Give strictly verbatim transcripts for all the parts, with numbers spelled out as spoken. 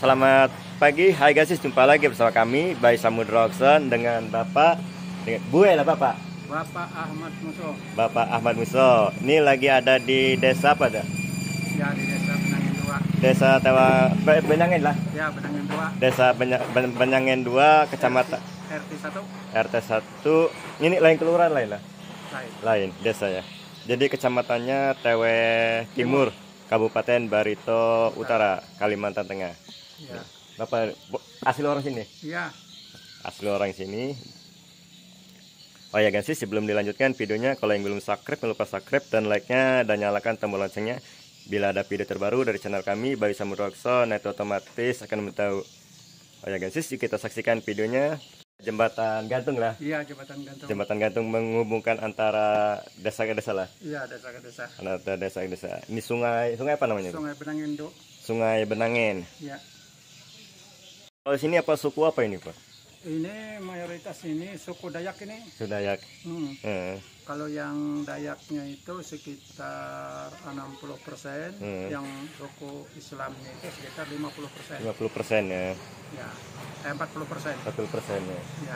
Selamat pagi, hai guys, jumpa lagi bersama kami Bayi Samudra Auction dengan Bapak dengan Bu lah Bapak. Bapak Ahmad Muso. Bapak Ahmad Muso. Ini lagi ada di desa apa dah? Ya, di desa Benangen dua. Desa Tewa Benangen lah. Ya, Benangen dua. Desa Benya- Ben- Benangen dua, kecamatan R T satu. R T satu. Ini lain kelurahan lain lah. Lain. Lain desa ya. Jadi kecamatannya Tewe Timur, Kabupaten Barito Utara, Kalimantan Tengah. Ya. Bapak asli orang sini? Ya. Asli orang sini. Oh ya guys, sebelum dilanjutkan videonya, kalau yang belum subscribe jangan lupa subscribe dan like-nya dan nyalakan tombol loncengnya. Bila ada video terbaru dari channel kami Bayi Samudra Auction, itu otomatis akan memberitahu. Oh ya guys, kita saksikan videonya. Jembatan gantung lah. Iya, jembatan gantung. Jembatan gantung menghubungkan antara desa ke desa lah. Iya, desa ke desa. Antara desa ke desa. Ini sungai, sungai apa namanya? Sungai Benangen dua. Sungai Benangen. Ya. Kalau sini apa suku apa ini Pak? Ini mayoritas ini suku Dayak ini. Sudayak. Hmm. Eh. Kalau yang Dayaknya itu sekitar enam puluh persen, Hmm. yang suku Islamnya itu sekitar lima puluh persen. lima puluh persen ya. Ya. Eh, empat puluh persen. empat puluh persen ya. Ya.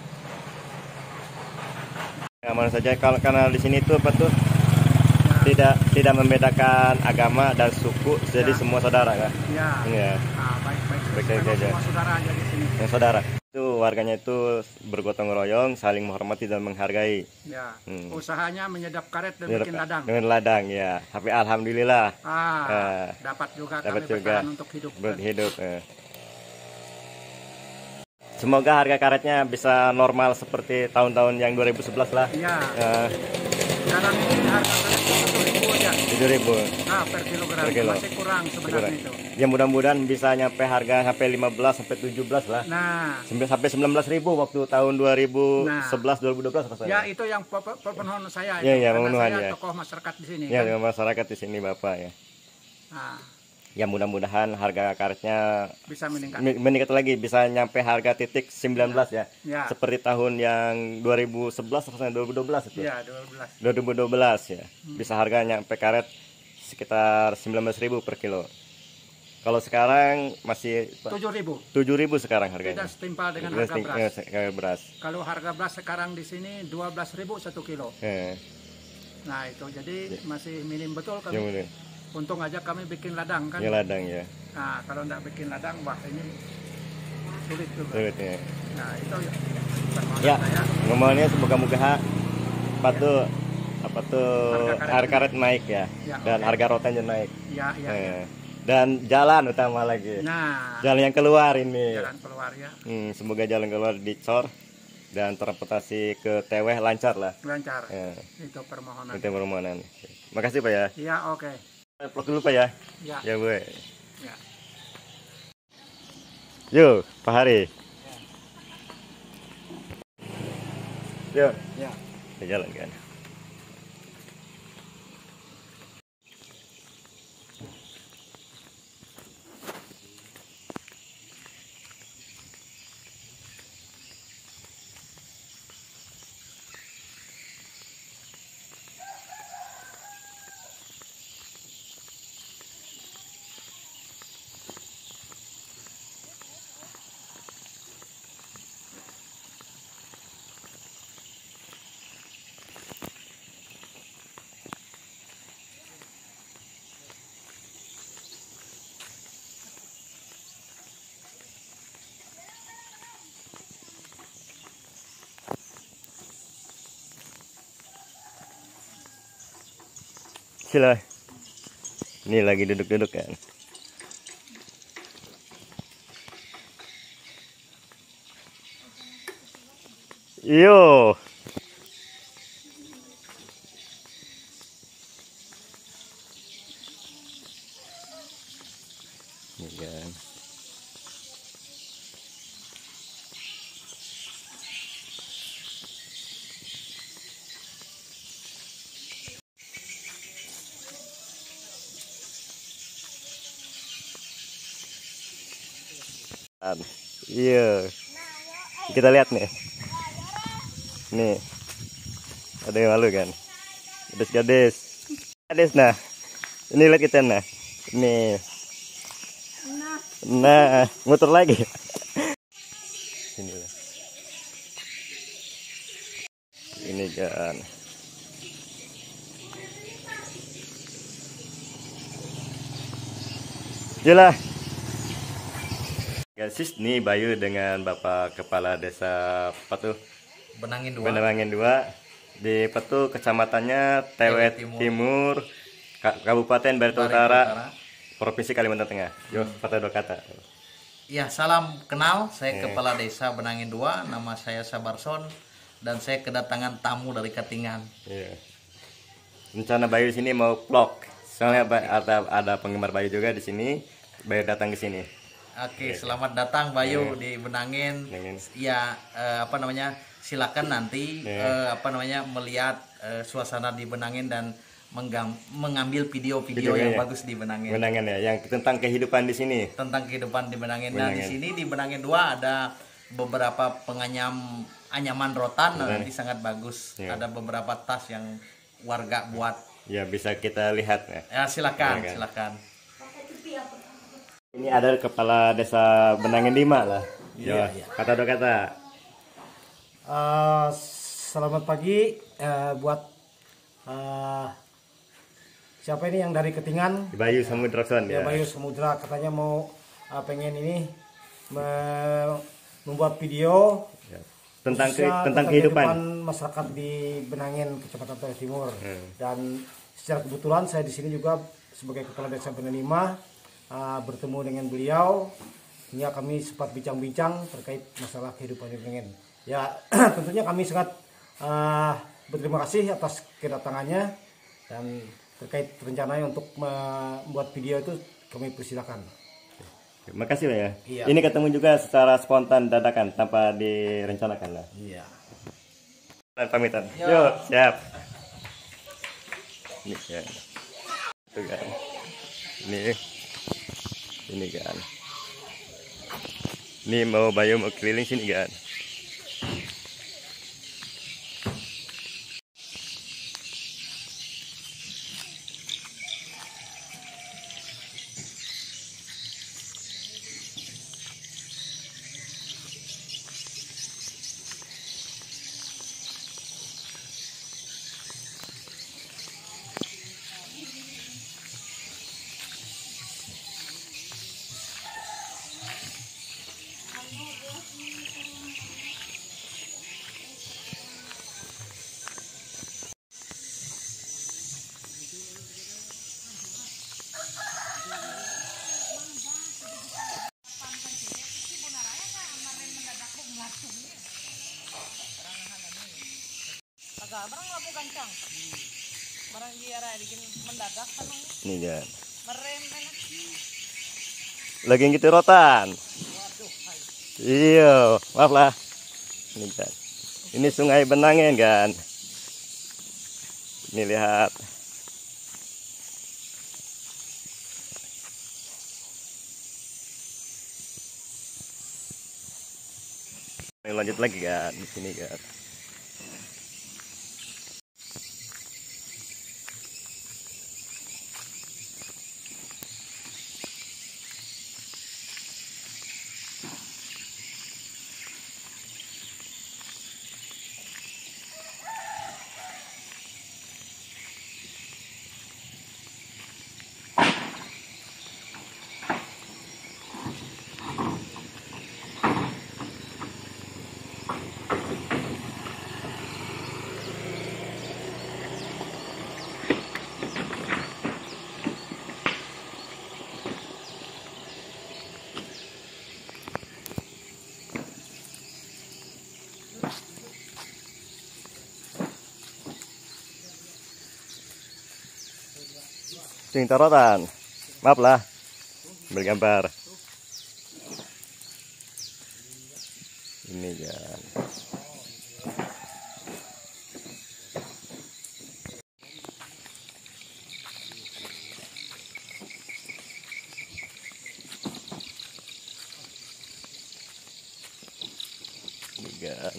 Aman saja kalau karena di sini tuh apa tuh Ya. tidak tidak membedakan agama dan suku, jadi Ya. semua saudara kan? Ya. Iya. Ah, baik-baik. Baik-baik Memang aja. semua saudara aja di sini. Yang saudara itu warganya itu bergotong royong, saling menghormati dan menghargai. Ya, Hmm. usahanya menyedap karet dan Dengan- bikin ladang. Dengan ladang ya. Tapi alhamdulillah Ah, Eh, dapat juga dapat kami juga bertahan untuk hidup. berhidup. Eh. Semoga harga karetnya bisa normal seperti tahun-tahun yang dua ribu sebelas lah. Iya, Eh, sekarang ini harga karet tujuh ribu aja. tujuh ribu. Ah, per kilogram. Per kilo. Masih kurang sebenarnya Kurang. itu. Ya mudah-mudahan bisa nyampe harga sampai lima belas sampai tujuh belas lah. Nah, Sampai sampai sembilan belas ribu waktu tahun dua ribu sebelas dua ribu dua belas rasanya. ya itu yang pe- pe- pemohon saya. Iya, itu. iya, Karena pemenuhan, saya ya. tokoh masyarakat di sini. Ya, kan. dengan masyarakat di sini Bapak ya. Nah, Ya mudah-mudahan harga karetnya bisa meningkat. men- meningkat lagi, bisa nyampe harga titik sembilan belas ya. Ya, Seperti tahun yang dua ribu sebelas rasanya dua ribu dua belas itu. iya dua belas. dua ribu dua belas ya. Bisa harga nyampe karet sekitar sembilan belas ribu per kilo. Kalau sekarang masih tujuh ribu. tujuh ribu sekarang Tidak harganya. setimpal dengan Tidak harga seti- beras. eh, kayak beras. Kalau harga beras sekarang di sini dua belas ribu satu kilo. Eh, Nah, itu jadi masih minim betul kami. yang ini, Untung aja kami bikin ladang kan. yang ladang ya. Nah, kalau nggak bikin ladang, wah ini sulit juga. Sulit ya. Nah, itu ya. permohonan Ya, saya. ngomongnya semoga-moga apa tuh apa tuh Harga karet harga karet naik ya, Ya, dan oke. harga rotannya naik. Ya, ya, ya. Eh, dan jalan utama lagi. Nah, Jalan yang keluar ini. jalan keluar ya, Hmm, semoga jalan keluar dicor dan transportasi ke Teweh lancar lah. lancar. Eh, Itu permohonan. itu permohonan. Makasih Pak ya. Iya, oke. Vlog dulu Pak ya. Ya, Ya Bu. ya. Yuk, Pak Hari. Yuk, Ya. kita jalan kan. Sila. Ini lagi duduk-duduk kan. Yo. Ini kan. Iya. Kita lihat nih. Nih. Ada yang malu kan? Gadis-gadis. Gadis nah. Ini lihat kita nah. Nih. Nah, Nah, muter lagi. Sini lah. Ini kan. Jelah. Guys, nih Bayu dengan Bapak Kepala Desa Patuh Benangin dua. Benangin dua di Petu, kecamatannya Tewet Timur, Timur, Kabupaten Barito Barito Utara, Utara. Provinsi Kalimantan Tengah. Yo, Hmm. kata dua kata. Ya, salam kenal. Saya Eh. Kepala Desa Benangin dua. Nama saya Sabarson dan saya kedatangan tamu dari Katingan. Iya. Rencana Bayu di sini mau vlog. Soalnya ba- ada ada penggemar Bayu juga di sini. Bayu datang ke sini. Oke, selamat datang Bayu di Benangin. Benangin. Ya, eh, apa namanya? Silakan nanti eh, apa namanya melihat eh, suasana di Benangin dan menggam- mengambil video-video Videonya yang ya? bagus di Benangin. Benangan ya, yang tentang kehidupan di sini. Tentang kehidupan di Benangin. Nah, di Benangin. sini di Benangin dua ada beberapa penganyam anyaman rotan. Nah, nanti sangat bagus. Ya. Ada beberapa tas yang warga buat. Ya, bisa kita lihat ya. Ya, silakan, Silakan. silakan. Ini ada Kepala Desa Benangin lima lah. Yo, Iya, iya. kata dua kata. Eh, selamat pagi eh, buat eh, siapa ini yang dari Ketingan, Bayu Samudrakson ya ya. Bayu Samudra, katanya mau eh, pengen ini me- membuat video Ya. Tentang ke- khususnya tentang kehidupan. masyarakat di Benangin, Kecamatan Tewet Timur. Hmm. Dan secara kebetulan saya di sini juga sebagai Kepala Desa Benangin lima eh, bertemu dengan beliau, hingga kami sempat bincang-bincang terkait masalah kehidupan di Benangin. Ya, tentunya kami sangat uh, berterima kasih atas kedatangannya, dan terkait rencananya untuk membuat video itu kami persilakan. Terima kasih lah ya. Iya. Ini ketemu juga secara spontan dadakan tanpa direncanakan lah. Iya. Dan pamitan. Ya. Yuk, siap. Ini kan. Itu kan. Ini. Ini kan. Ini mau Bayu mau keliling sini kan. Agak barang lapu gancang. Barang dia ada bikin mendadak tanong Ini kan. merem enak. Lagi gitu rotan. Iya, maaf lah. Ini kan. Ini Sungai Benangin kan. Ini lihat. Ini lanjut lagi kan di sini kan. Sing tarotan. Maaf lah. Bergambar. Ini kan. Ini kan.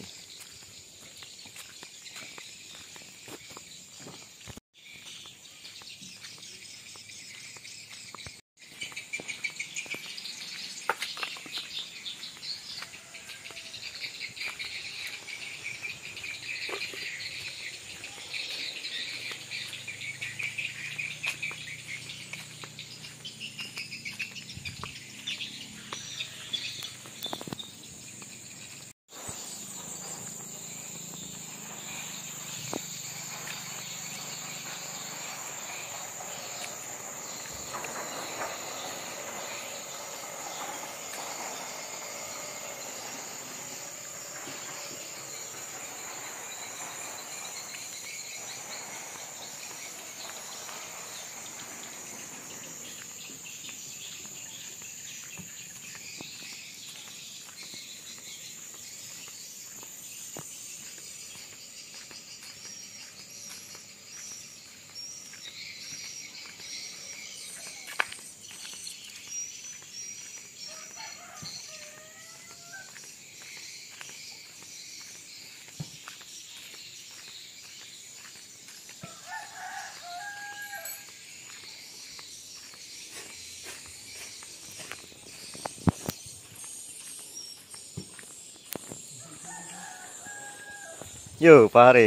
Yuk, Pak Hari.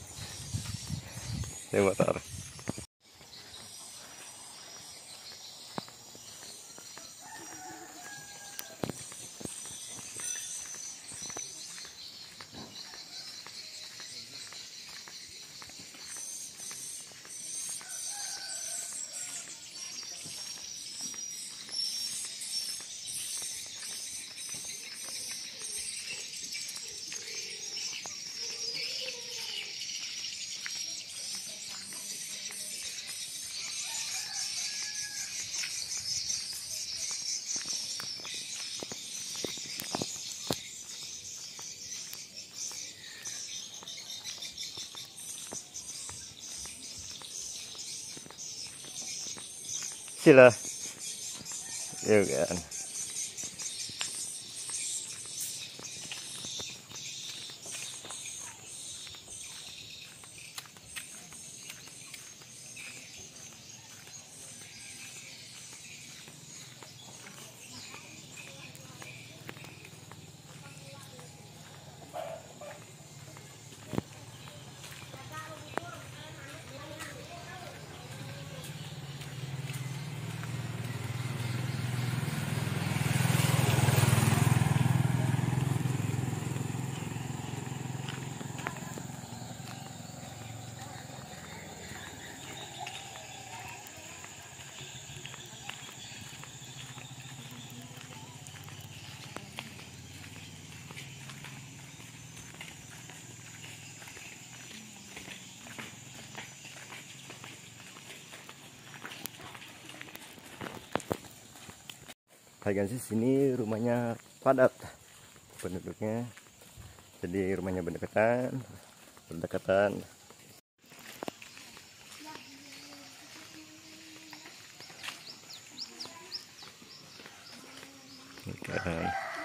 Ini motor. Sila. Yuk kan. Hai guys, sini rumahnya padat penduduknya, jadi rumahnya berdekatan, berdekatan. Kan.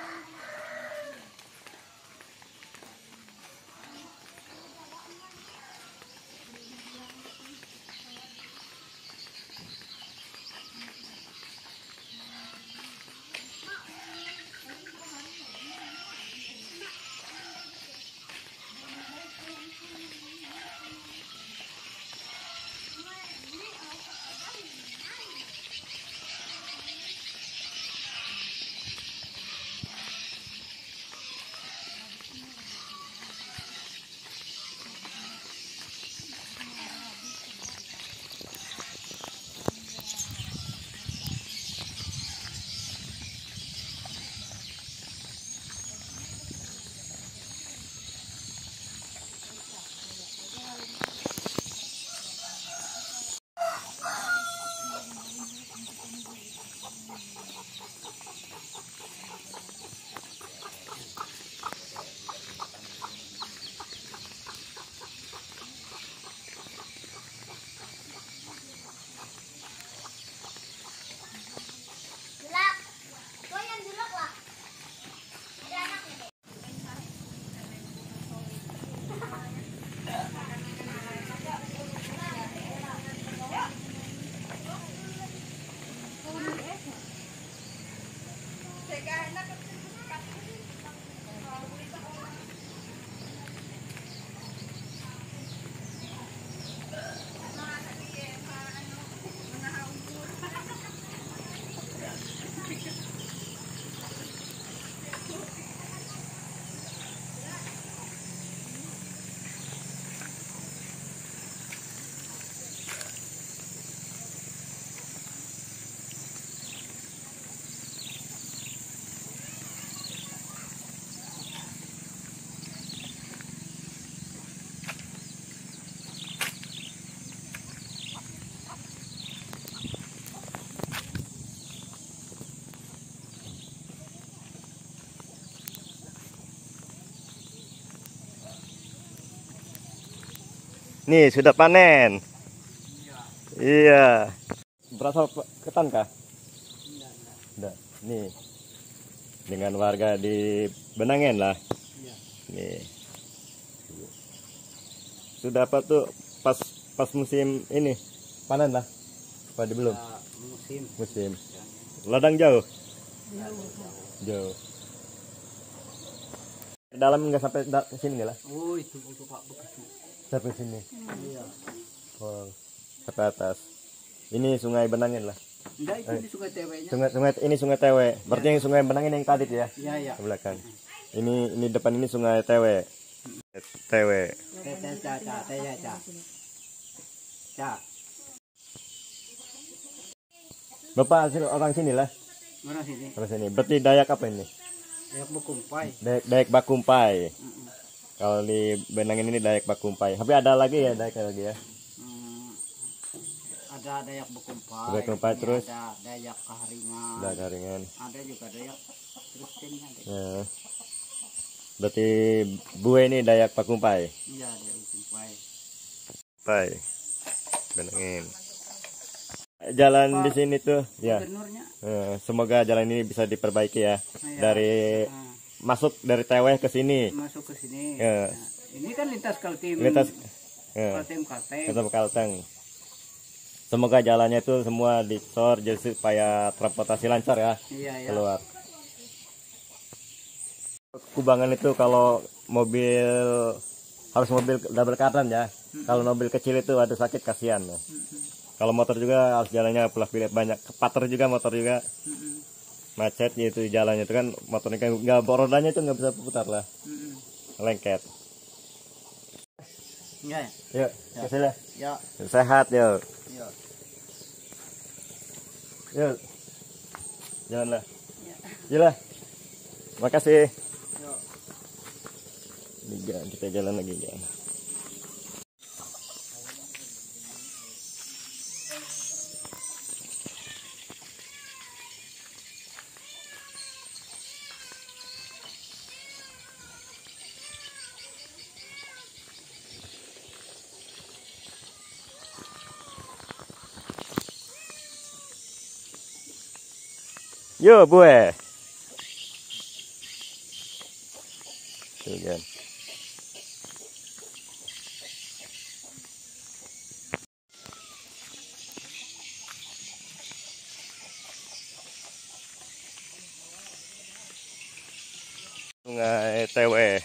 Nih sudah panen. Iya. Berasal ketan kah? Enggak. Nih. Dengan warga di Benangen lah. Nih. Sudah apa tuh pas pas musim ini panen lah. Apa belum? Musim. Musim. Ladang jauh. Jauh. Dalam nggak sampai da ke sini lah. Oh itu untuk Pak bekasnya. Sampai sini. Iya. Wow. Sampai atas. Ini Sungai Benangin lah. Enggak itu di sungai Tewenya. Sungai sungai ini Sungai Tewe. Berarti yang Sungai Benangin yang tadi tuh ya. Iya iya. Ke belakang. Ini ini depan ini Sungai Tewe. Tewe. Ca ca ca ca ca. Ca. Bapak asli orang sini lah. Mana sini? Orang sini. Berarti Dayak apa ini? Dayak Bukumpai. Dayak, Dayak Bakumpai. Kalau di Benangin ini Dayak Bakumpai. Tapi ada lagi ya Dayak lagi ya. Hmm, ada Dayak Bukumpai. Dayak Bukumpai, Ini terus? ada Dayak Kaharingan. Dayak Karingan. Ada juga Dayak terus ini ada. Ya. Berarti Bue ini Dayak Bakumpai. Iya Dayak Bukumpai. Pai. Benangin. Jalan di sini tuh ya. Gubernurnya. Eh, semoga jalan ini bisa diperbaiki ya. Iya. Dari Nah, masuk dari Teweh ke sini. masuk ke sini. Ya. Nah, ini kan lintas Kaltim. Lintas ya. Kaltim Kaltim. Kita Kalteng. Semoga jalannya itu semua dicor jadi supaya transportasi lancar ya Iya ya. keluar. Kubangan itu kalau mobil harus mobil double kardan ya. Kalau mobil kecil itu ada sakit kasihan ya. Kalau motor juga harus jalannya pelas bilet banyak. Kepater juga motor juga. Macet itu jalannya itu kan motornya kan nggak rodanya itu nggak bisa putar lah. Lengket. Iya. Yuk, kasih lah. Ya. Sehat yuk. Ya. Yuk. Jalan lah. Jalan. Makasih. Ya. Ini jalan, kita jalan lagi jalan. Yo, Bue. Tuh kan. Sungai Tewe.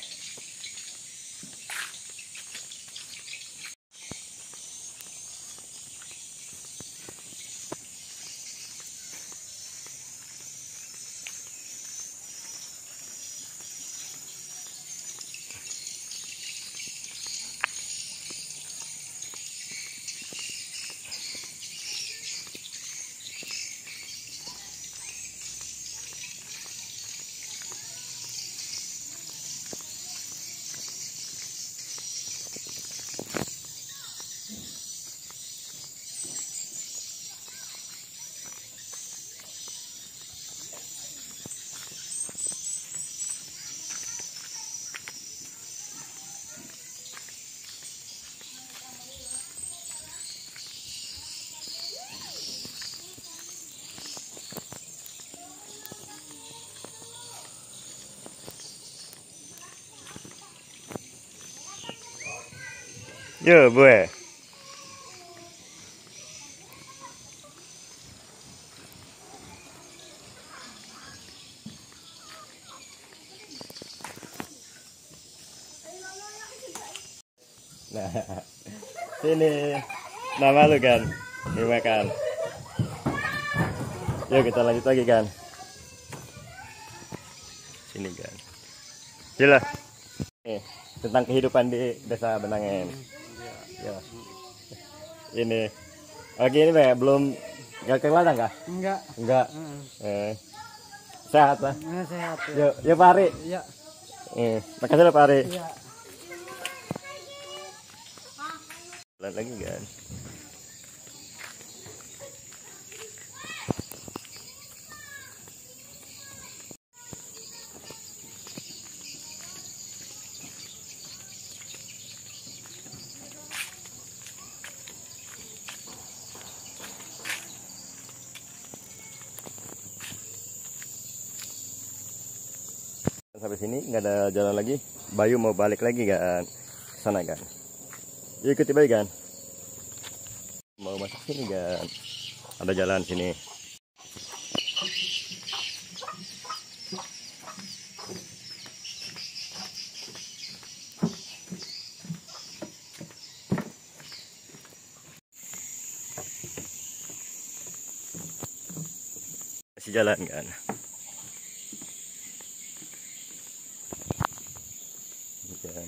Yo, Bue. Nah, sini nama lu kan, ini makan. Yuk kita lanjut lagi kan. Sini kan. Sila. Nih, tentang kehidupan di Desa Benangin. Ya. Ini. Lagi ini Be, belum nggak ke ladang kah? Enggak. Enggak. Eh. Sehat lah. Nah, sehat ya. Yuk, yuk Pak Ari. Iya. Eh, makasih lah Pak Ari. Iya. Jalan lagi kan. Sampai sini nggak ada jalan lagi. Bayu mau balik lagi kan ke sana kan. Yuk ikuti Bayu kan. Mau masuk sini kan. Ada jalan sini. jalan kan. Jalan.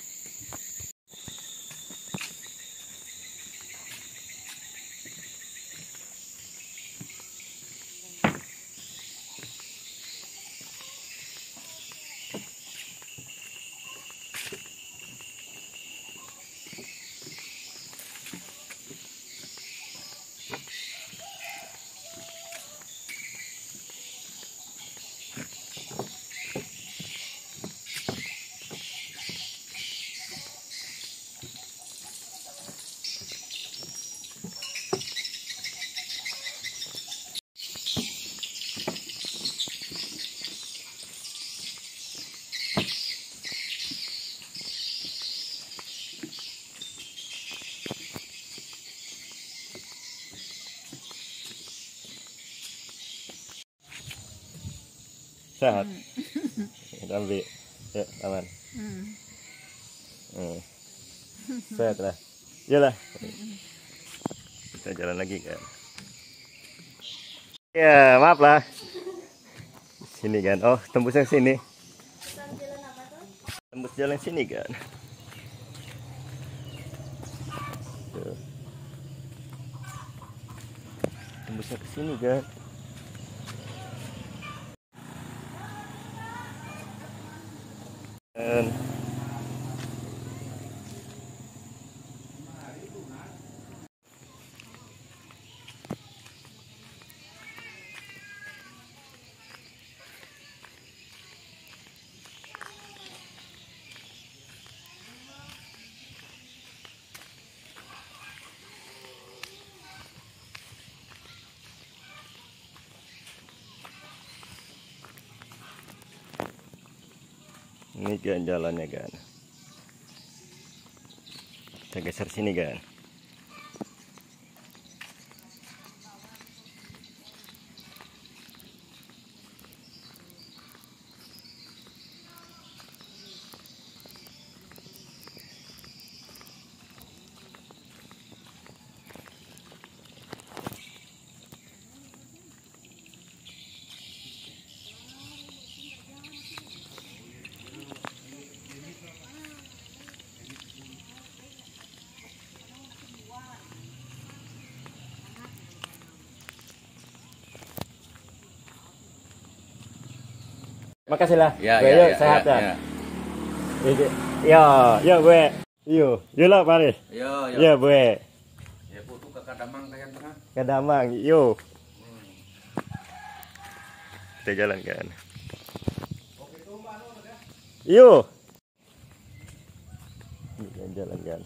Sehat. Ambil. Ya, aman. Hmm. Sehat lah. Iyalah. Kita jalan lagi kan. Ya, maaf lah. Sini kan. Oh, tembus yang sini. Tembus jalan sini kan. Tuh. Tembusnya ke sini kan. Dan ini kan jalannya kan. Kita geser sini kan. Makasih lah. Ya, Gue, ya, yuk, ya, sehat ya, ya. ya. Yo, yo gue. Yo, yo lah mari. Yo, yo. Yo gue. Ya putu ke Kadamang kayak tengah. Kadamang, yo. Kita jalan kan. Yo. Kita jalan kan.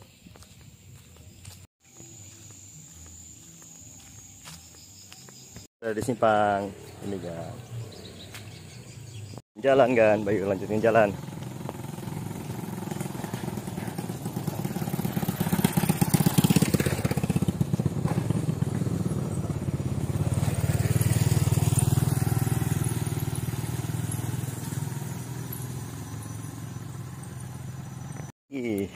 Ada di simpang ini kan. Jalan kan, bayu lanjutin jalan. Ih.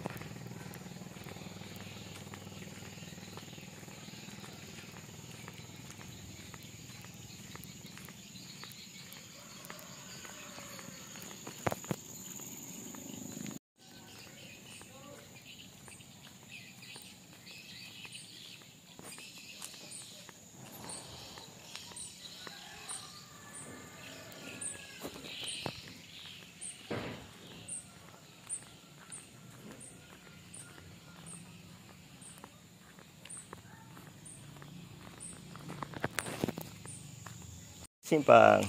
Simpang.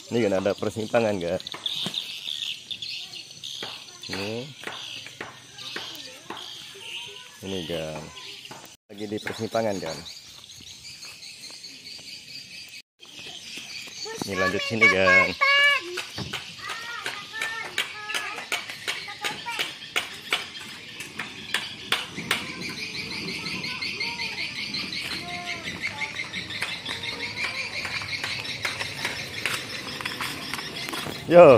Ini kan ada persimpangan kan. Ini. Ini kan. Lagi di persimpangan kan. Ini lanjut sini kan. Yo.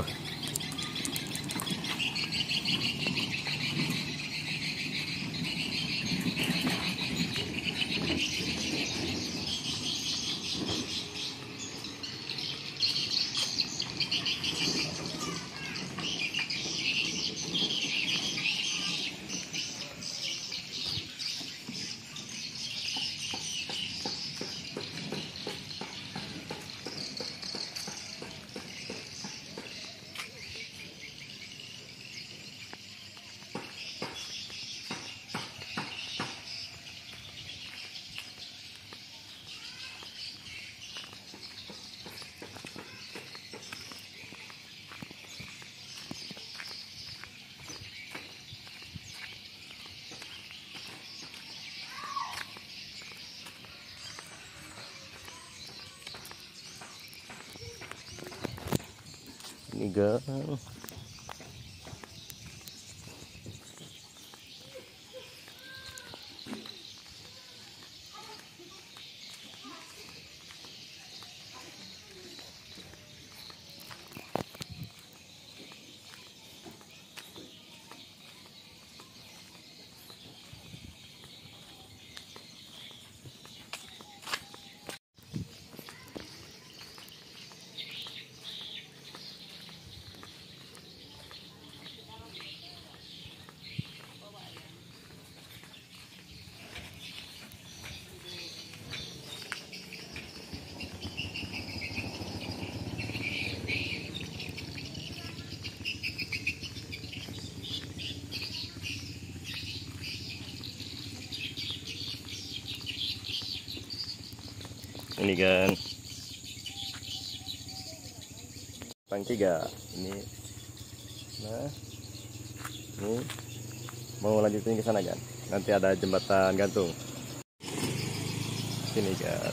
Ini gang. Ini kan Pang tiga ini. Nah, ini mau lanjutin ke sana kan. Nanti ada jembatan gantung. Sini kan.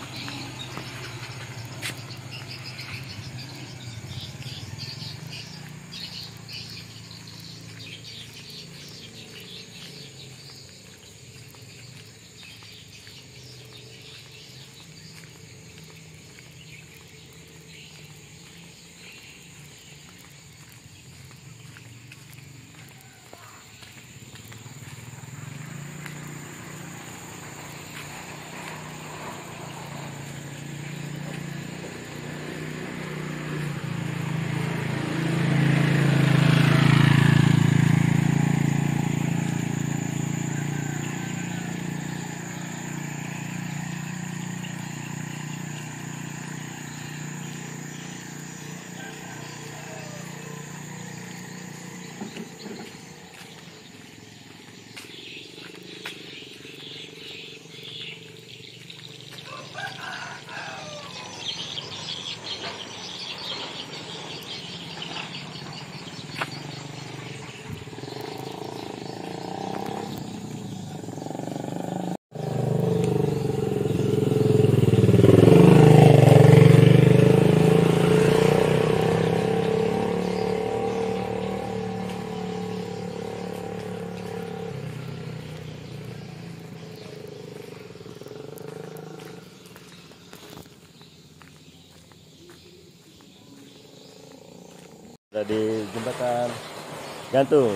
Ada di jembatan gantung.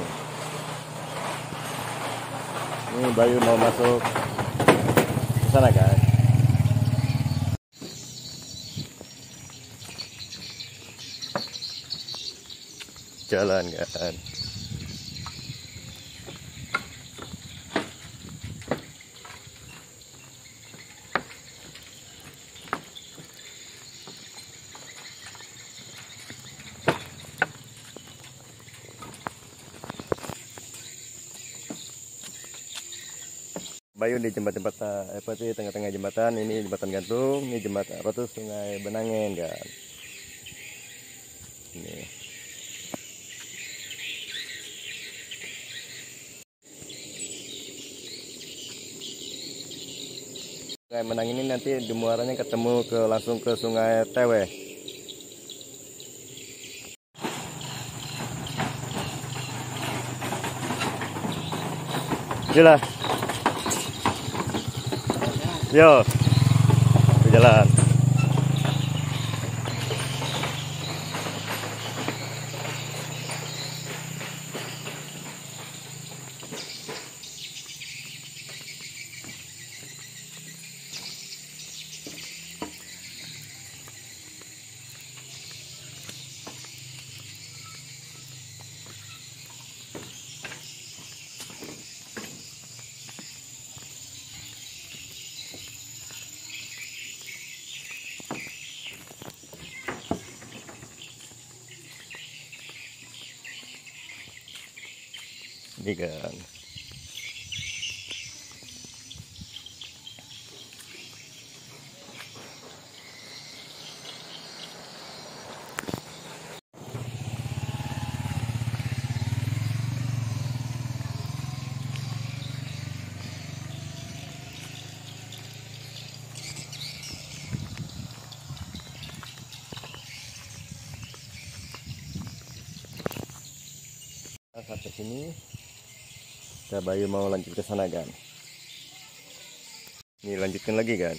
Ini Bayu mau masuk ke sana kan. Jalan kan. Bayu di jembatan-jembatan apa itu tengah-tengah jembatan, ini jembatan gantung, ini jembatan apa tuh Sungai Benangen kan. Ini. Sungai Menang ini nanti di muaranya ketemu ke langsung ke Sungai Tewe. Jalan. Yo. Jalan. Ini kan. Sampai sini. Kita Bayu mau lanjut ke sana kan. Ini lanjutkan lagi kan.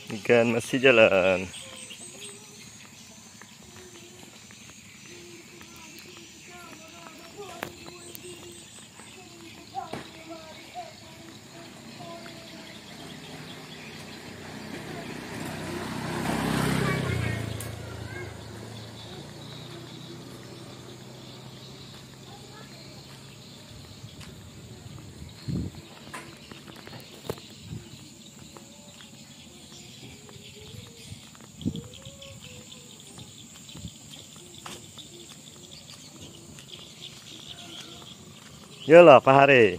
Ikan masih jalan. Yolah Pak Hari.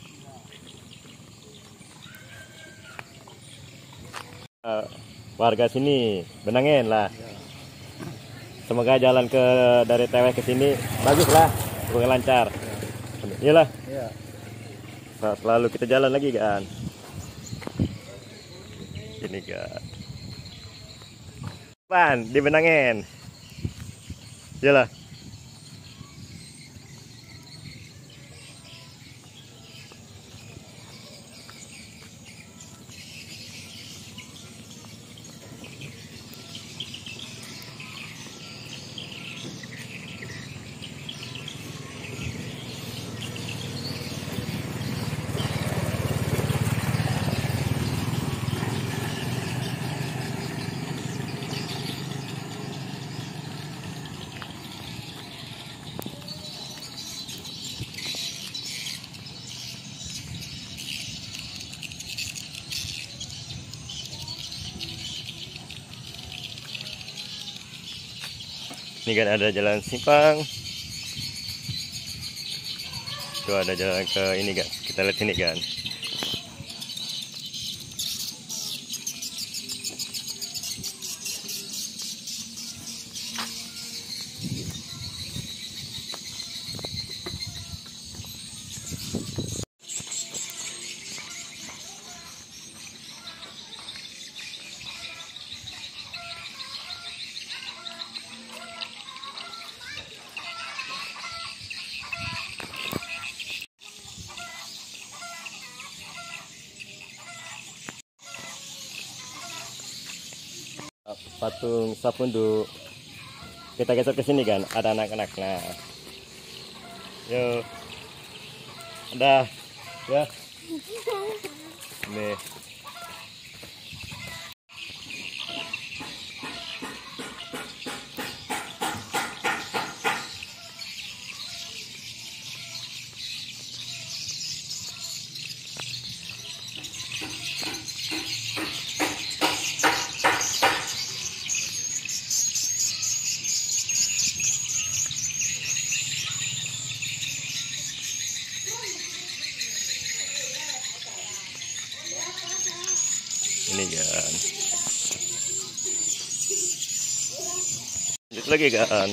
Uh, warga sini benangin lah. Semoga jalan ke dari Teweh ke sini bagus lah, semoga lancar. Iyalah. Iya. Nah, selalu kita jalan lagi kan. Ini kan. Pan, dibenangin. Iyalah. Ini kan ada jalan simpang. Itu ada jalan ke ini kan. Kita lihat sini kan. Patung Sapunduk kita geser ke sini kan, ada anak-anak. Nah, yo, ada ya, nih. Ini kan lanjut lagi kan.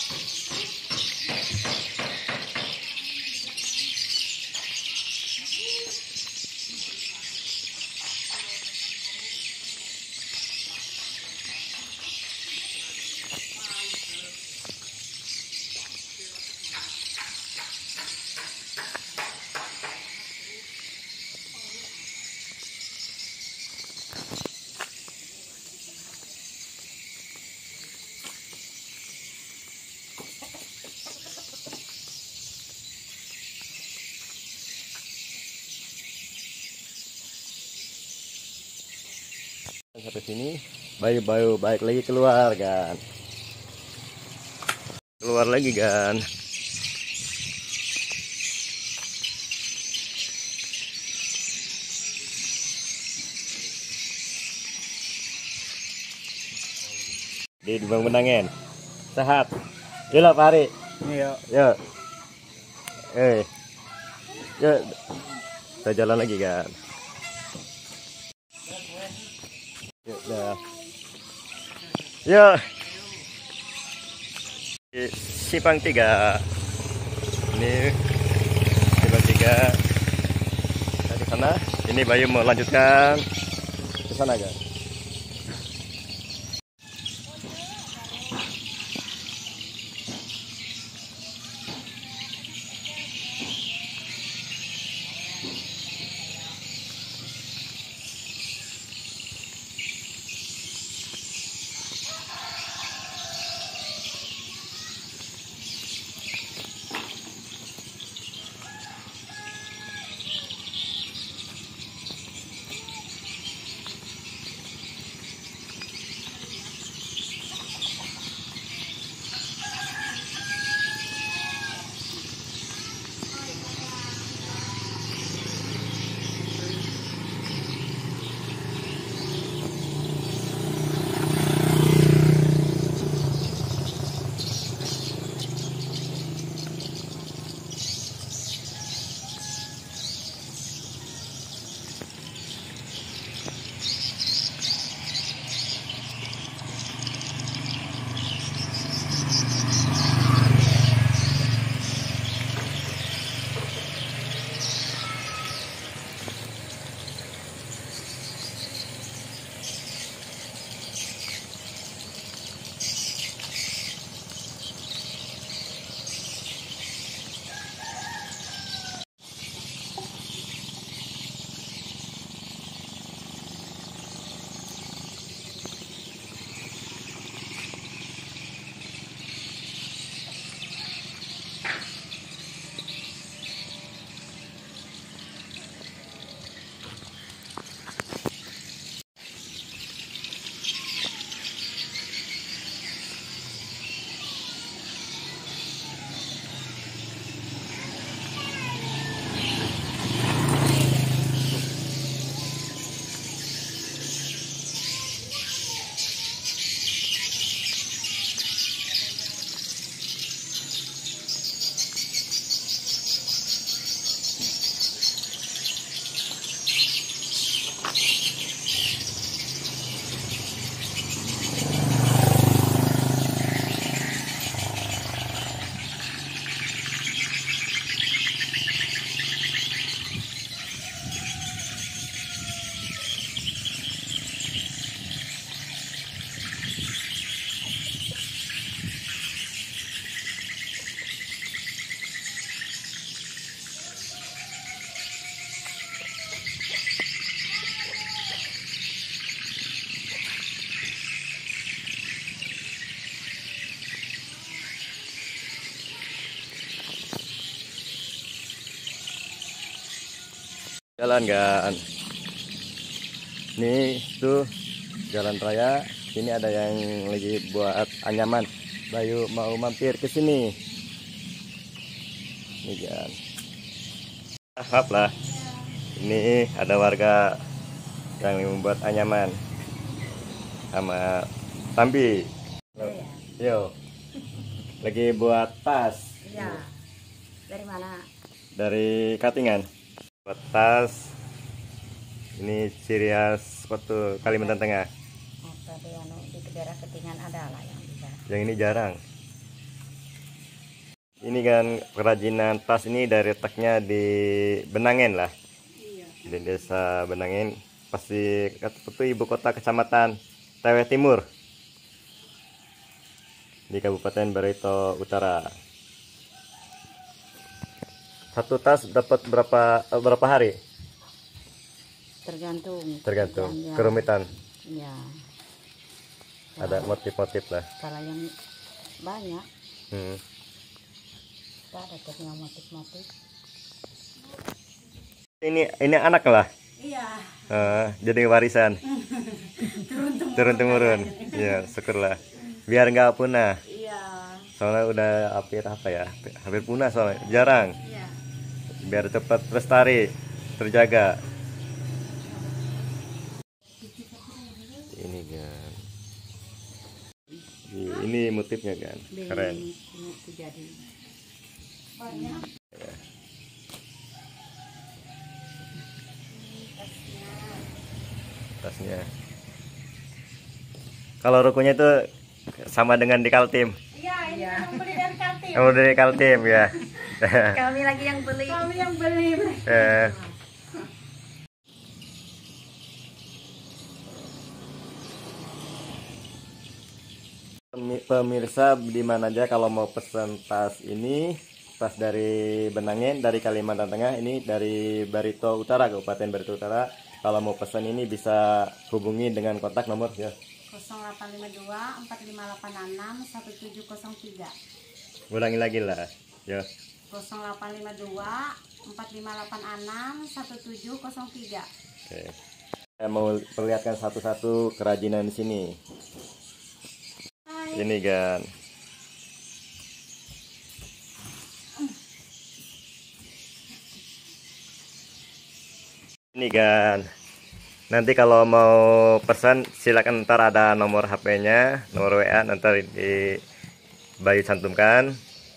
Sampai sini bayu-bayu baik lagi keluar kan, keluar lagi kan. Di Dubang Benangin sehat. Yolah Pak Hari. Iya. Yo, eh yo, kita jalan lagi kan. Ya, ya. Simpang tiga. Ini simpang tiga. Dari sana. Ini Bayu mau lanjutkan ke sana kan. Jalan kan. Nih tuh jalan raya. Sini ada yang lagi buat anyaman. Bayu mau mampir ke sini. Nih kan. Maaf lah. Ini ada warga yang membuat anyaman sama Tambi. Yo. Lagi buat tas. Iya. Dari mana? Dari Katingan. Buat tas. Ini ciri khas sepatu Kalimantan Tengah. Oh, tadi anu di daerah Ketingan ada lah yang bisa. Yang ini jarang. Ini kan kerajinan tas ini dari letaknya di Benangen lah. Di desa Benangen. Pasti itu ibu kota kecamatan Tewe Timur. Di Kabupaten Barito Utara. Satu tas dapat berapa berapa hari? Tergantung. Tergantung Ya, kerumitan. ya. Ada motif-motif lah. Kalau yang banyak, Hmm. kita ada tuh yang motif-motif. Ini ini anak lah. Iya. Eh, jadi warisan. Turun temurun. Ya, syukurlah. Biar nggak punah. Iya. Soalnya udah hampir apa ya? Hampir punah soalnya. Jarang. Iya. Biar cepat lestari, terjaga. Ini kan. Ini motifnya kan. Keren. Ini itu jadi. Tasnya. Kalau rukunya itu sama dengan di Kaltim. Iya, ini yang beli dari Kaltim. Kamu dari Kaltim ya. Kami lagi yang beli. Kami yang beli. Eh, Pemi- Pemirsa di mana aja kalau mau pesan tas ini, tas dari Benangen, dari Kalimantan Tengah, ini dari Barito Utara, Kabupaten Barito Utara. Kalau mau pesan ini bisa hubungi dengan kontak nomor ya. nol delapan lima dua empat lima delapan enam satu tujuh nol tiga. Ulangi lagi lah, ya. nol delapan lima dua empat lima delapan enam satu tujuh nol tiga. Oke. Saya mau perlihatkan satu-satu kerajinan di sini. Ini kan. Ini kan. Nanti kalau mau pesan silakan, ntar ada nomor H P-nya, nomor W A nanti di Bayu cantumkan.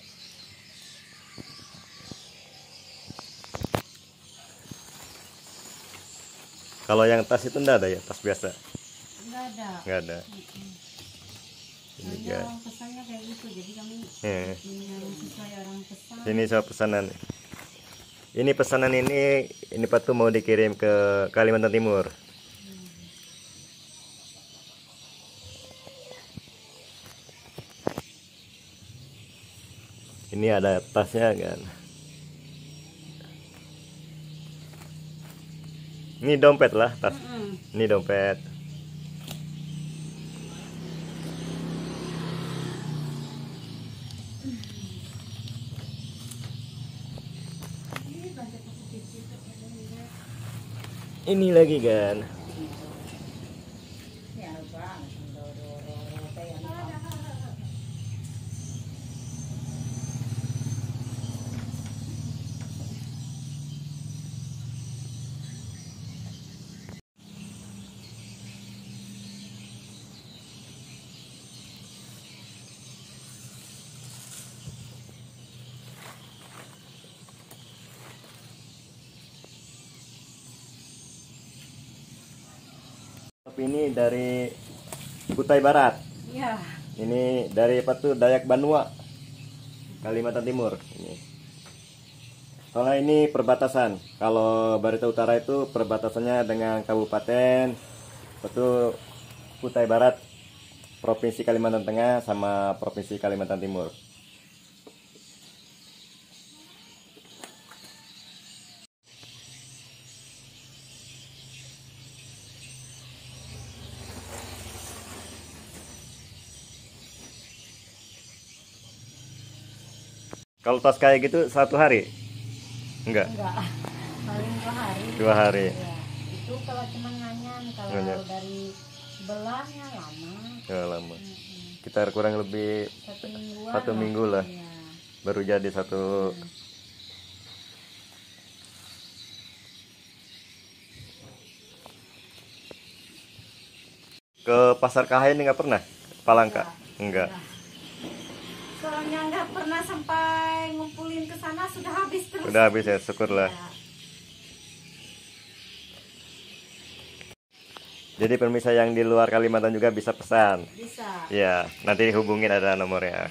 Kalau yang tas itu enggak ada ya, tas biasa. Enggak ada. Enggak ada. Ini kan. Orang pesannya kayak gitu, jadi kami Eh. ini yang sesuai orang pesan. Ini soal pesanan. Ini pesanan ini ini patu mau dikirim ke Kalimantan Timur. Ini ada tasnya kan. Ini dompet lah tas. Ini dompet. Ini lagi kan. Ya, banget. Tapi ini dari Kutai Barat. Iya. Ini dari apa tuh Dayak Banua, Kalimantan Timur. Ini. Soalnya ini perbatasan. Kalau Barito Utara itu perbatasannya dengan Kabupaten itu Kutai Barat, Provinsi Kalimantan Tengah sama Provinsi Kalimantan Timur. Kalau tas kayak gitu satu hari? Enggak. Enggak. paling dua hari. Dua hari. Ya, itu kalau cuma nganyan, kalau Nganyan. dari belahnya lama. Ya, lama. Mm-mm. Kita kurang lebih Satu mingguan. satu minggu lah. Iya. Baru jadi satu. Ke pasar Kahayan ini nggak pernah? Palangka? Enggak. Soalnya nggak pernah sampai ngumpulin ke sana, sudah habis terus. Udah habis ya, syukurlah. Ya. Jadi pemirsa yang di luar Kalimantan juga bisa pesan. Bisa. Ya, nanti hubungin, ada nomornya.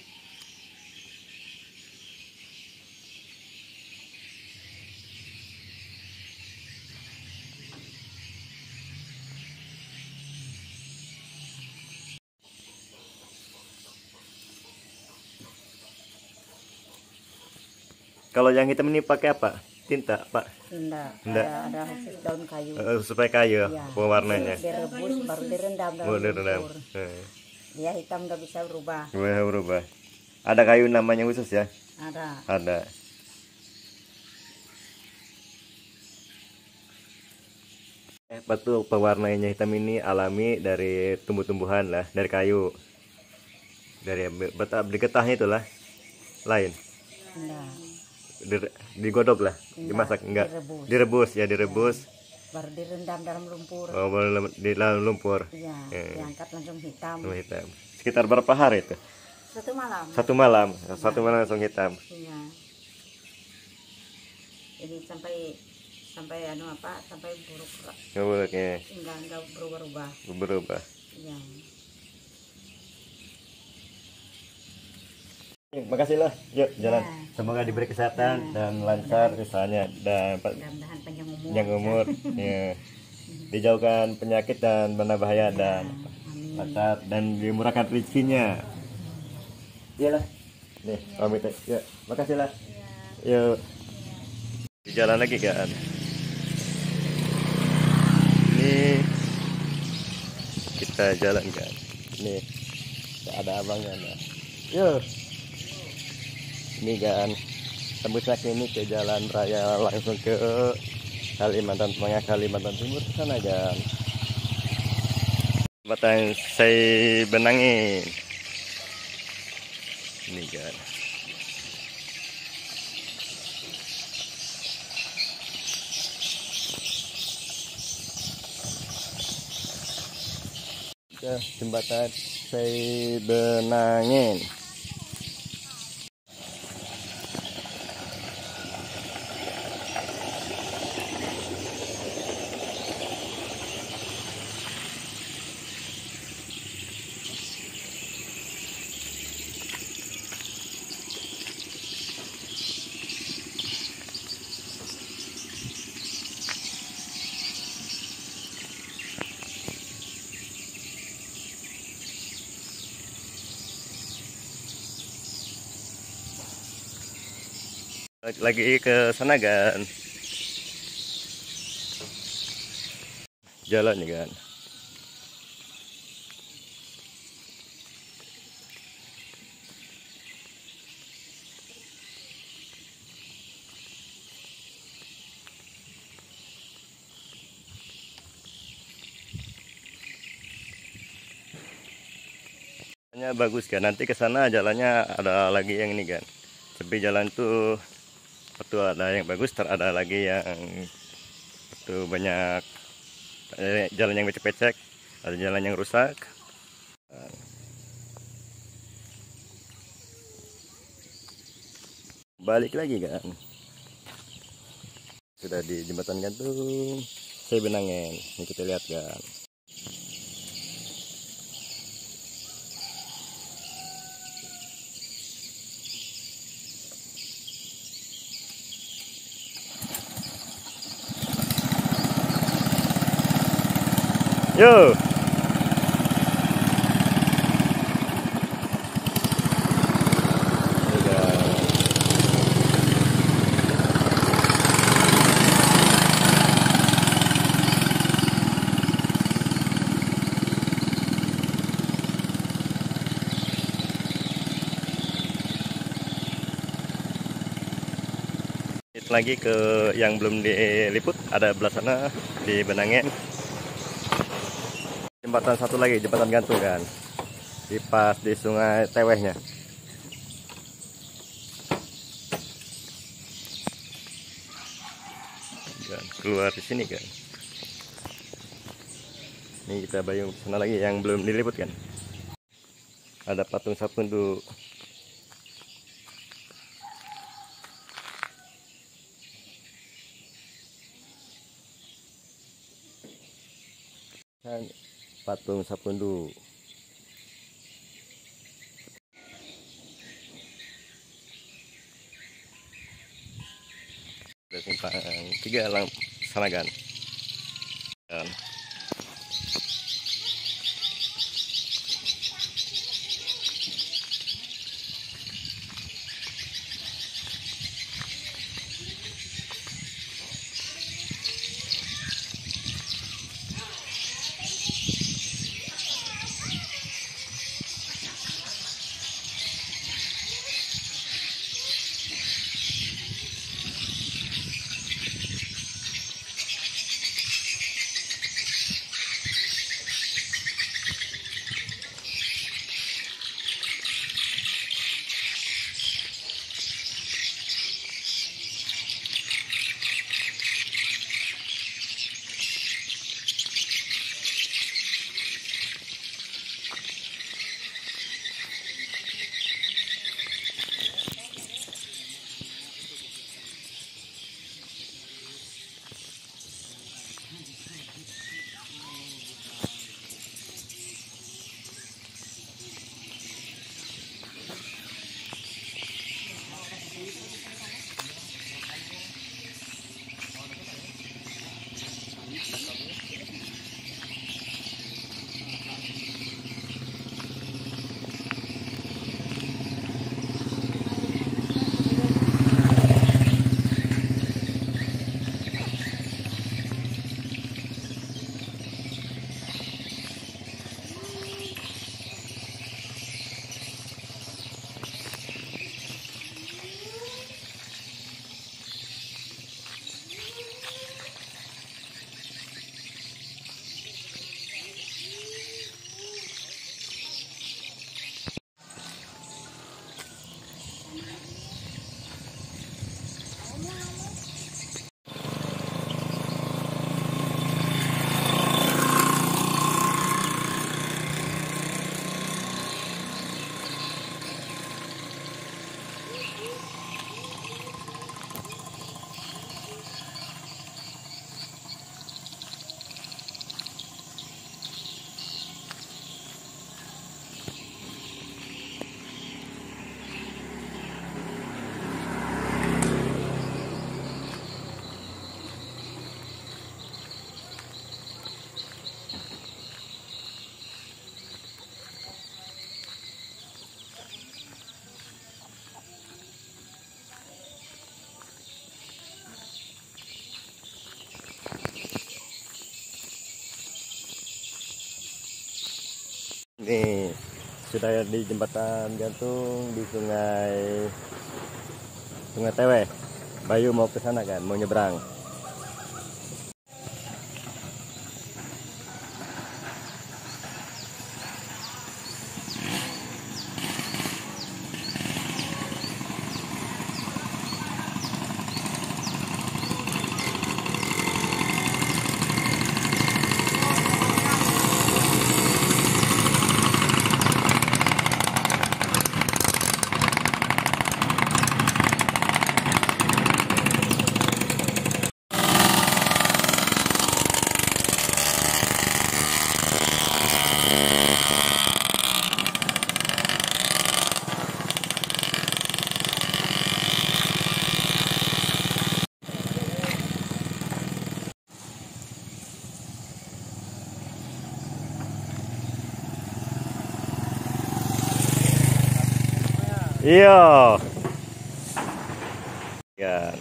Kalau yang hitam ini pakai apa? Tinta, Pak? Enggak, Enggak. ada, ada khusus daun kayu. Eh, supaya kayu Ya. pewarnanya. Direbus baru direndam dalam Oh, direndam. lumpur. Eh, Dia hitam nggak bisa berubah. boleh berubah. Ada kayu namanya khusus ya? Ada. Ada. Eh, betul, pewarnanya hitam ini alami dari tumbuh-tumbuhan lah, dari kayu. Dari betap di getahnya itulah lain. Enggak. Di- digodok lah, Enggak, dimasak enggak? direbus. Direbus ya, direbus. Baru direndam dalam lumpur. Oh, boleh di dalam lumpur. Iya, Eh. diangkat langsung hitam. Langsung hitam. Sekitar berapa hari itu? Satu malam. Satu malam, satu malam langsung hitam. Iya. Jadi sampai sampai anu apa? Sampai buruk Nggak boleh ya, enggak enggak berubah-ubah. berubah. Iya. Makasih lah, yuk jalan. Ya. Semoga diberi kesehatan dan lancar usahanya dan pa- Mudah-mudahan panjang umur. panjang umur. Ya. Dijauhkan penyakit dan benda bahaya dan Amin. lancar dan dimurahkan rezekinya. Iyalah. Nih, pamit. Ya, makasih lah. Yuk. Di jalan lagi kan. Ini kita jalan kan. Nih. Ada abangnya. Nah. Yuk. Ini kan tembusnya ini ke jalan raya langsung ke Kalimantan Tengah, Kalimantan Timur ke sana kan. Batang saya benangin. Ini kan. Ya, jembatan saya benangin. Lagi ke sana kan, jalan nih kan. Jalannya bagus kan, nanti ke sana jalannya ada lagi yang ini kan, tepi jalan tuh itu ada yang bagus, ter ada lagi yang itu banyak eh, jalan yang becek-becek, ada jalan yang rusak. Balik lagi kan, sudah di jembatan gantung saya benangin, ini kita lihat kan. Yo. Lagi ke yang belum diliput, ada belah sana di Benangen. Jembatan satu lagi, jembatan gantung kan, di pas di Sungai Tewehnya. Dan keluar di sini kan. Ini kita bayung sana lagi yang belum diliput kan. Ada patung Sapundu. Patung Sapundu. Ada simpang tiga lang Sanagan. Dan ini sudah di jembatan gantung di sungai Sungai Teweh. Bayu mau ke sana kan, mau nyebrang. Iya. Kan.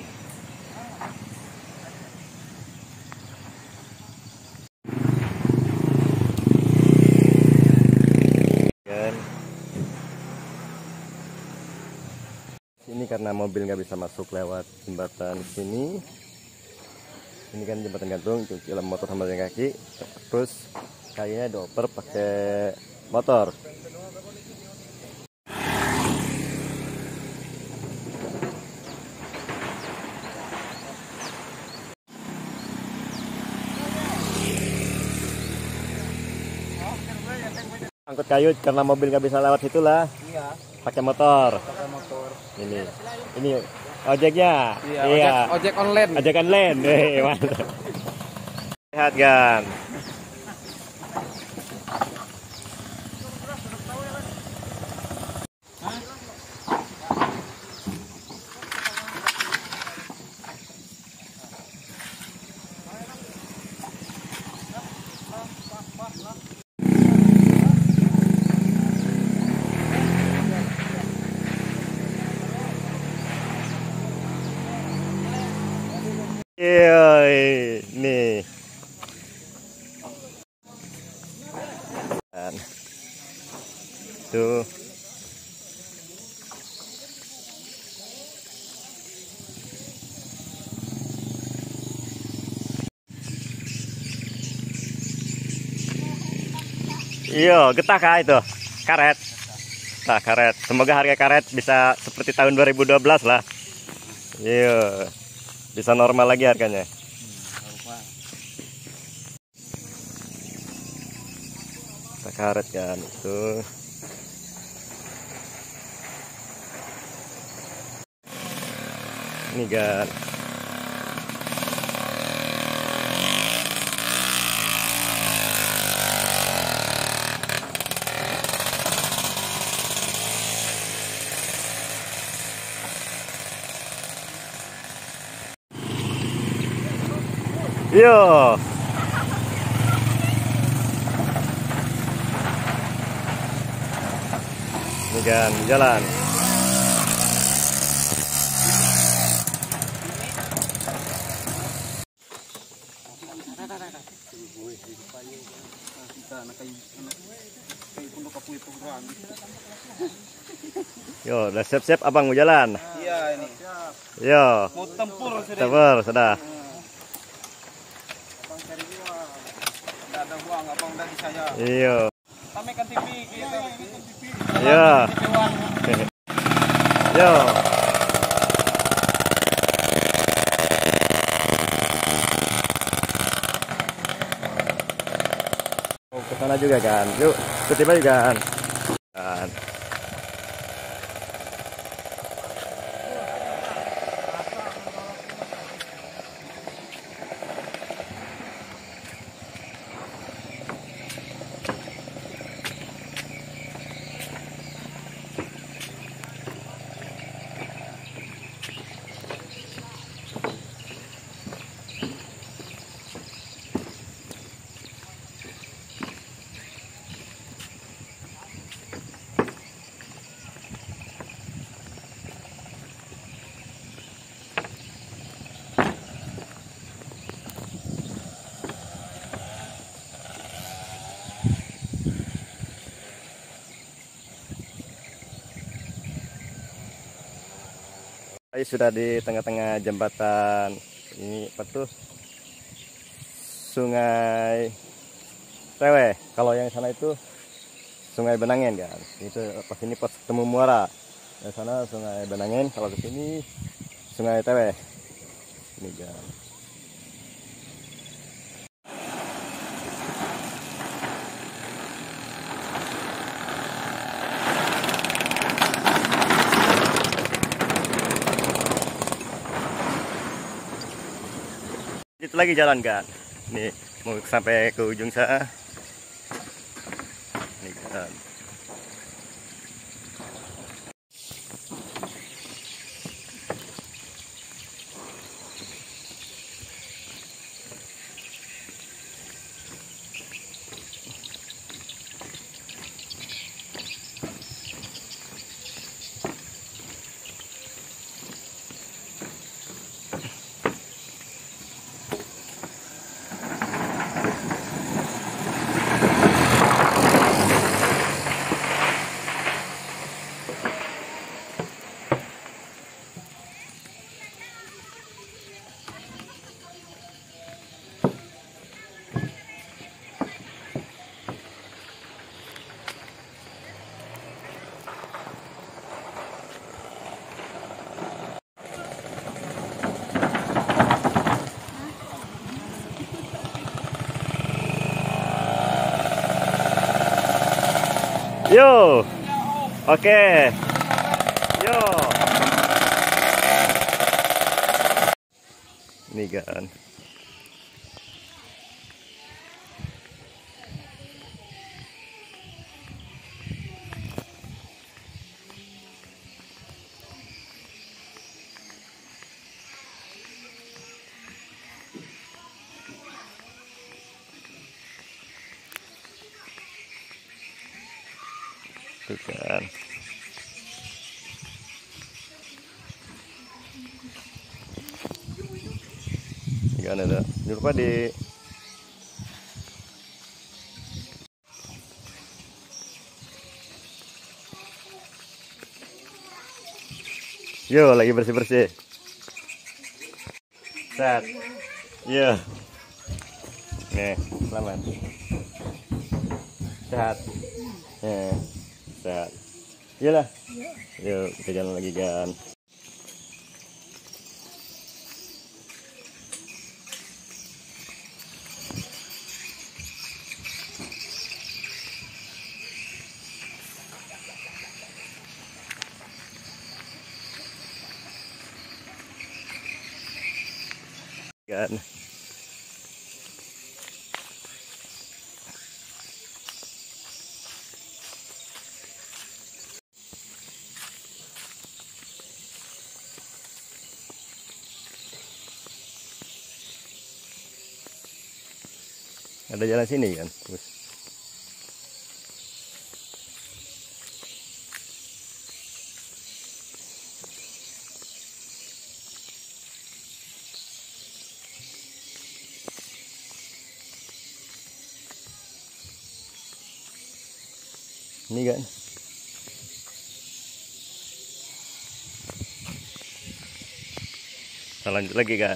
Kan. Sini karena mobil nggak bisa masuk lewat jembatan sini. Ini kan jembatan gantung, jalan motor sama jalan kaki. Terus kayaknya dioper pakai motor. Angkut kayu karena mobil nggak bisa lewat situlah. Iya, Pakai motor. pakai motor. Ini, ini ojeknya. Iya, ojek, ojek online. Ojek online. Eh, mantap. Lihat kan. Iya, nih. Dan tuh. Iya, getah kah itu? Karet. Nah, karet. Semoga harga karet bisa seperti tahun dua ribu dua belas lah. Iya. Bisa normal lagi harganya. Kita karet kan itu. Ini kan. Yo. Ini kan jalan. Yo, udah siap-siap abang mau jalan. Iya ini. Yo. Mau tempur sudah. Tempur sudah. Abang cari uang. Tidak ada uang, abang udah di saya. Iya. Tamekan T V kita. Iya. Yo. Oh, ke sana juga kan. Yuk, ketiba juga kan. Kan. Saya sudah di tengah-tengah jembatan ini apa tuh? Sungai Tewe. Kalau yang sana itu Sungai Benangin kan. Itu pas ini pas ketemu muara. Dari sana Sungai Benangin, kalau ke sini Sungai Tewe. Ini kan. Itu lagi jalan kan. Nih mau sampai ke ujung sana. Nih kan. Yo. Oke. Yo. Ini kan. Tuh kan. Gak ada. Jangan lupa di Yo, lagi bersih-bersih. Set. Yo. Nih, selamat. Sehat. Nih, sehat. Iyalah. Yuk, kita jalan lagi kan. Kan. Ada jalan sini kan, terus. Ini kan. Kita lanjut lagi kan.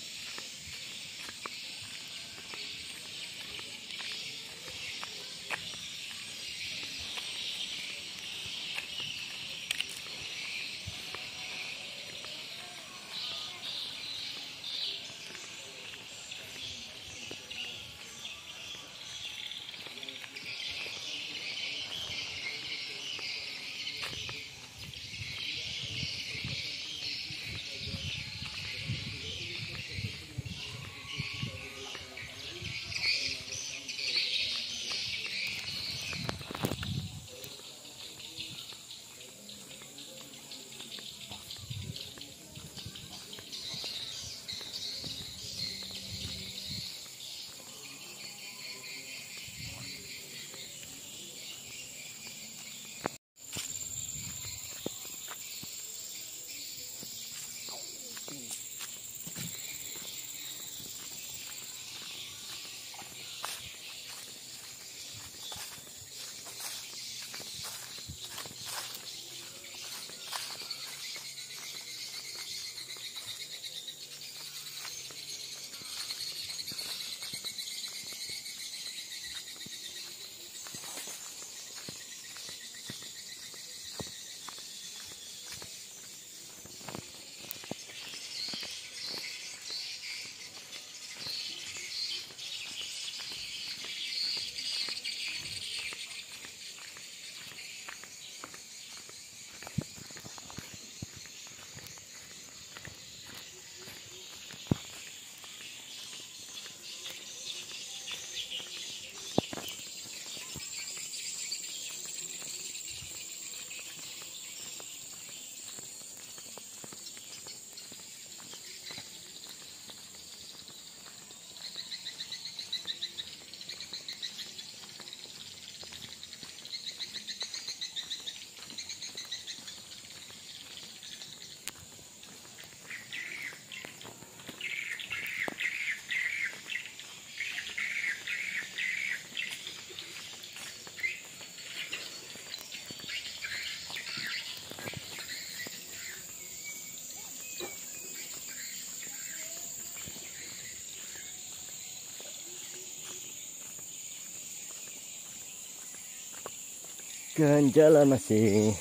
Kan jalan masih.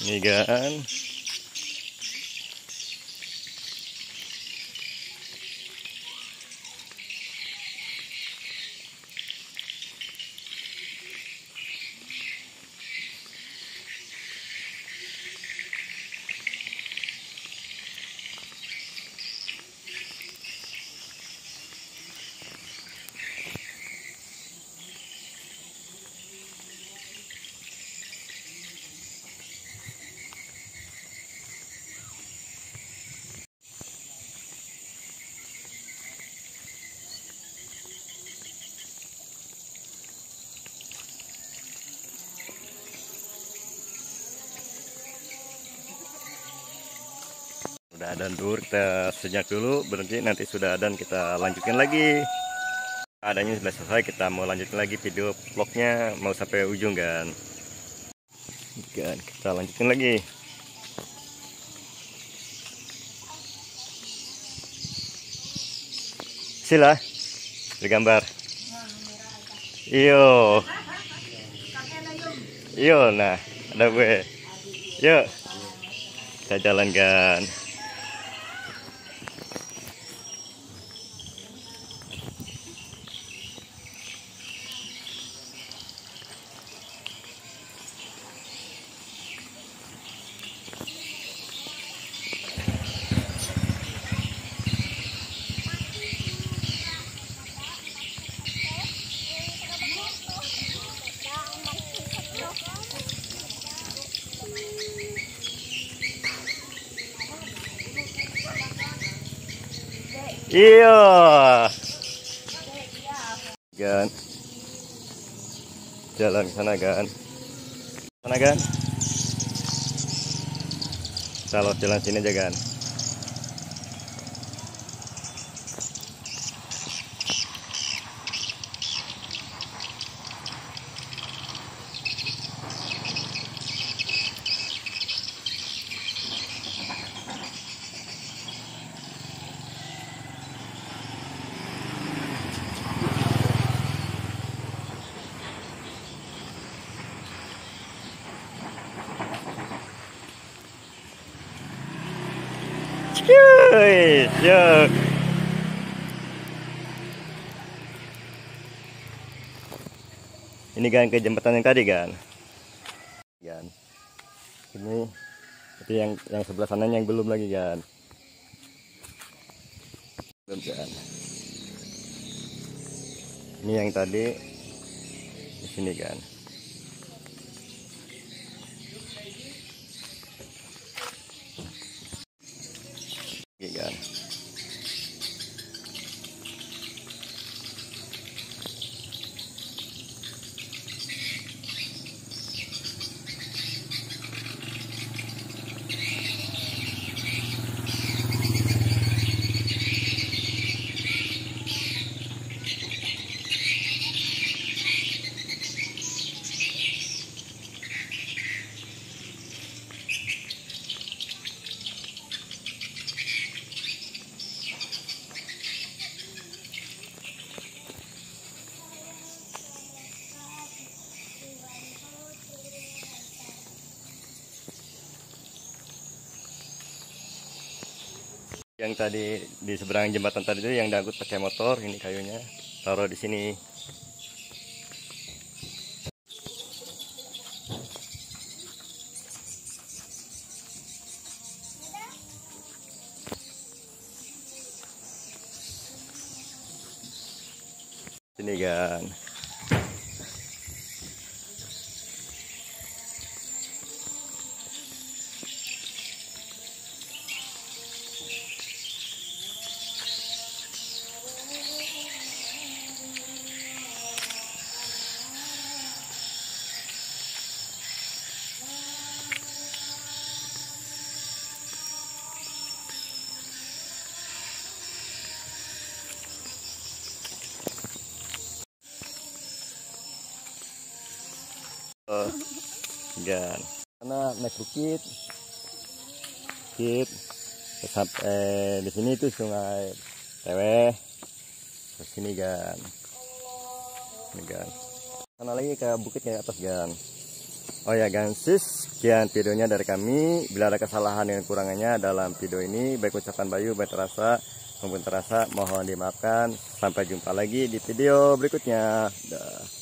Ini kan. Udah adan dulu, kita senyap dulu, berhenti, nanti sudah adan kita lanjutin lagi. Adanya sudah selesai, kita mau lanjutin lagi video vlognya, mau sampai ujung kan. Kan kita lanjutin lagi. Sila bergambar. Iyo. Iyo, nah ada gue. Yuk kita jalankan. Iya. Gan. Jalan ke sana kan. Sana kan. Kalau jalan sini aja kan. Cuy, yuk. Ini kan ke jembatan yang tadi kan. Kan. Ini itu yang yang sebelah sana yang belum lagi kan. Belum kan. Ini yang tadi di sini kan. Kan. Yang tadi di seberang jembatan tadi itu yang diangkut pakai motor, ini kayunya taruh di sini. Sini kan. Oh, gan. Karena naik bukit, bukit, sampai di sini itu sungai Teweh, ke sini gan, ini gan. Sana lagi ke bukit yang atas gan. Oh ya gansis, sekian videonya dari kami. Bila ada kesalahan dan kekurangannya dalam video ini, baik ucapan Bayu, baik terasa maupun terasa, mohon dimaafkan. Sampai jumpa lagi di video berikutnya. Dah.